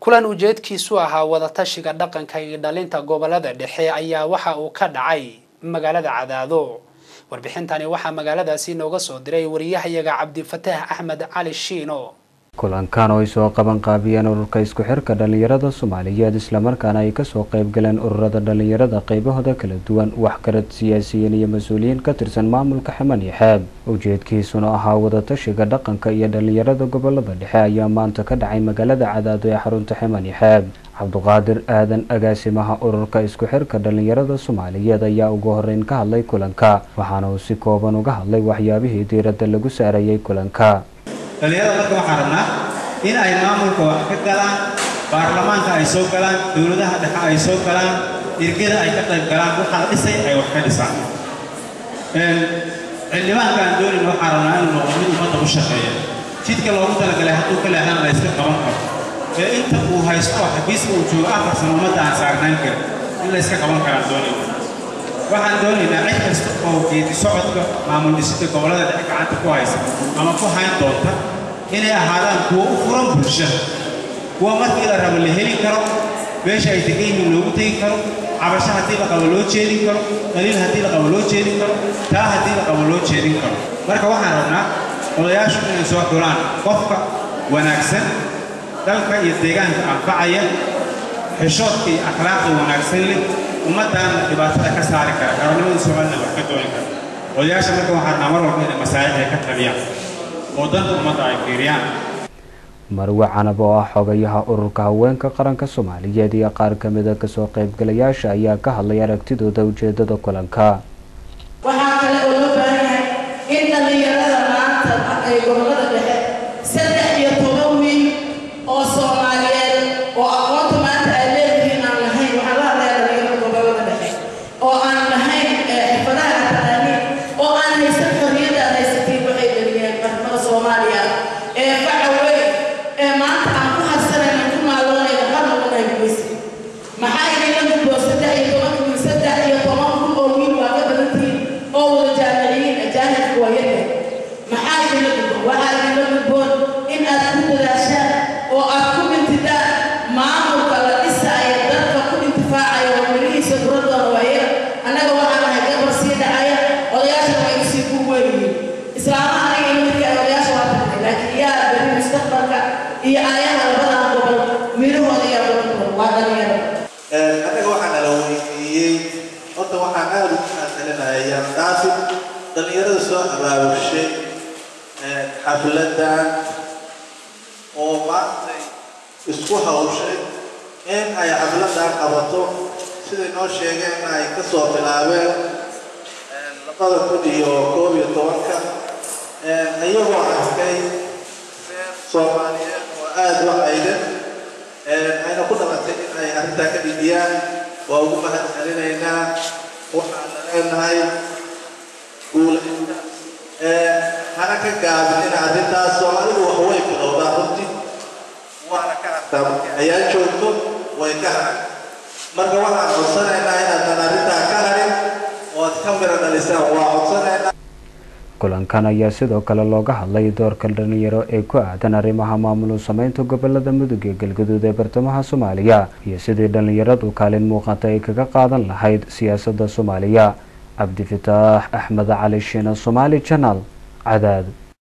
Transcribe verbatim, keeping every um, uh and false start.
kulan ujeedkiisu ahaa wadatashiga dhaqanka iyo dhalinta gobolada dhexe ayaa waxa uu ka dhacay magaalada Cadaado. warbixintani waxa magaaladaasi nooga soo diray wariyahayaga Cabdi Fataax Axmed Cali Shiino. kulankan oo ay soo qaban qaabiyeen ururka isku xirka dhalinyarada Soomaaliyeed isla markaana ay ka soo qayb galeen ururada dhalinyarada qaybahooda kala duwan wax karad siyaasiyiin iyo mas'uuliyiin ka tirsan maamulka Xaman iyo Xeeb. ujeedkiisuna ahaa wadatashiga dhaqanka iyo dhalinyarada gobolada dhexe ayaa maanta ka dhacay magaalada Cadaado ee xarunta Xaman iyo Xeeb. Cabduqaadir Aadan agaasimaha ururka isku xirka dhalinyarada Soomaaliyeed ayaa ugu horeyn ka hadlay kulanka waxaana uu si kooban uga hadlay waxyaabihii diiradda lagu saarayay kulanka. dhalinyarada marka waxaan rabnaa in ay maamulka wax ka galaan baarlamaanka ay soo galaan dawladaha dhexe ay soo galaan irgada ay ka qayb galaan waxa la dhisay ay wax ka dhisaan een xildhibaanka aan doonin waxaan rabnaa inuu noqdo mid ummadda u shaqeeya jidka loogu talagalay hadduu ka leexan la iska qaban karo ee inta uu haysto xafiiska uu joogo afar sano ummadda aan saarnayn karin in la iska qaban karaan doonin waxaan doonaynaa cid kasta oo geedi socodka maamul dhisidda gobolada dhexe gacanta ku haysa ama ku hayn doonta inay ahaadaan kuwo u furan bulshada kuwa markii la rabo la heli karo meesha ay degan yihiin loogu tegi karo cabasho haddii la qabo loo jeedin karo daliil haddii la qabo loo jeedin karo taa haddii la qabo loo jeedin karo marka waxaan rabnaa odayaashu inay soo xulaan qofka wanaagsan dalka iyo deegaanka anfacaya xishoodka iyo akhlaaqda wanaagsan leh ummadaan dhibaatada ka saari kara qaranimada Soomaaliya wax ka dooni kara odayaasha marka waxaan namar walba inay masaajiid ka tabiyaan oo danta ummadda ay fiiriyaan. Marwa Canab oo ah xogayaha ururka haweenka qaranka Soomaaliyeed iyo qaar ka mid ah ka soo qaybgalayaasha ayaa ka hadlay aragtidooda ujeedada kulanka. waxaa kale oo loo baahan yahay in dhalinyarada maanta ay gobolada dhexe saddex iyo toban wiil oo Soomaaliyeed oo aqoonta maanta ay leeyihiin aan lahayn waxaa la hadlayaa dhalinyarada gobolada dhexe oo aan lahayn xirfadaha taqaaniin oo aan haysan xorriyadda aan haysatiin waxay dhaliyeen qaramada Soomaaliya ee faca weyn ee maanta aan ku harsanayna ku maaloonayna qarna u naybeysi maxaa idinla gudbo saddex iyo toban wiil saddex iyo toban kun oo wiil waa ka badantiin oo wada jaamiciyiin ajaanibku waa yaryahay maxaa idinla gudbo waxaa idinla gudboon in aad ku dadaashaan oo aad ku mintidaan maamulka la dhisaya dadka ku intifaacaya oo mirihiisa duradoona waa yar annaga waxaan nahay gabar sii dhacaya odayaashana waa isii ku weynyihiin islaamaha anaga imarkii odayaasha waa tagnay laakiin yaa beri mustaqbalka iyo aayaha labadan gobol mirahooda yaa badan waa dhalinyarada annaga waxaa nala weydiiyey horta waxaan aada ugu mahadcelinayaa dhaafin dhalinyarada soo abaabushay xafladan oo maanta isku hawshay in ay xafladan qabato siday noo sheegeen ay ka soo bilaabeen labada kun iyo koob iyo tobanka iyagoo arkay reer Soomaaliyeed oo aada u aydan ayna ku dhalatay in ay arrintaa ka dhigiyaan waa ugu mahadcelinaynaa waxaan leenahay guulaysta hana ka gaabin in arrintaas Soomaalidu wax way bilowdaa runtii waana ka hartaa markii ayaa joogto way ka haran marka waxaan codsanaynaa inaadan arrintaa ka harin oo aad ka miro dhalisaan waa codsanaynaa. kulankan ayaa sidoo kale looga hadlay doorka dhalinyaro ee ku aadan arrimaha maamul samaynta gobolada Mudug iyo Galgaduud ee bartamaha Soomaaliya iyo sidii dhalinyaradu kaalin muuqata ay kaga qaadan lahayd siyaasadda Soomaaliya. Cabdi Fataax Axmed Cali Shiino, Somali Channel, Cadaado.